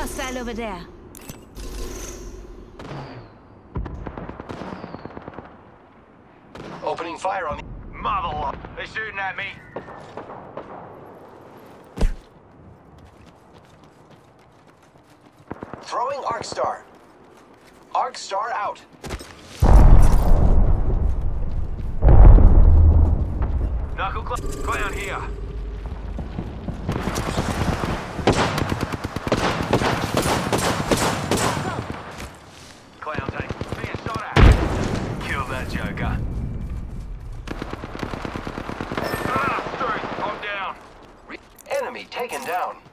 Hostile over there. Opening fire on the... Mother, they're shooting at me. Throwing Arc Star. Arc Star out. Knuckle clown here. Clown tank being shot at. Kill that joker. I'm down. Enemy taken down.